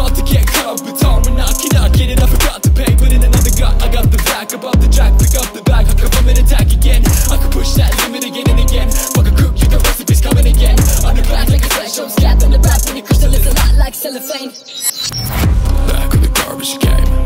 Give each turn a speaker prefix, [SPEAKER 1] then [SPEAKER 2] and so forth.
[SPEAKER 1] about to get cut with time. We're knocking out, get it, I forgot to pay. Put in another gut, I got the back. Above the track, pick up the bag. I could come and attack again. I could push that limit again and again. Fuck a cook, you got recipes coming again. On the back like a fresh home scat on the back. When your crystal is a lot like cellophane. Back with the garbage game.